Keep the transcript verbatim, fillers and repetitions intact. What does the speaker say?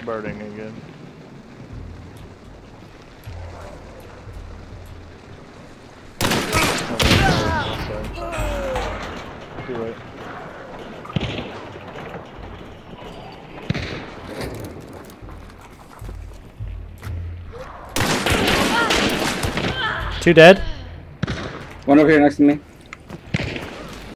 burning again. Do it. Two dead. One over here next to me.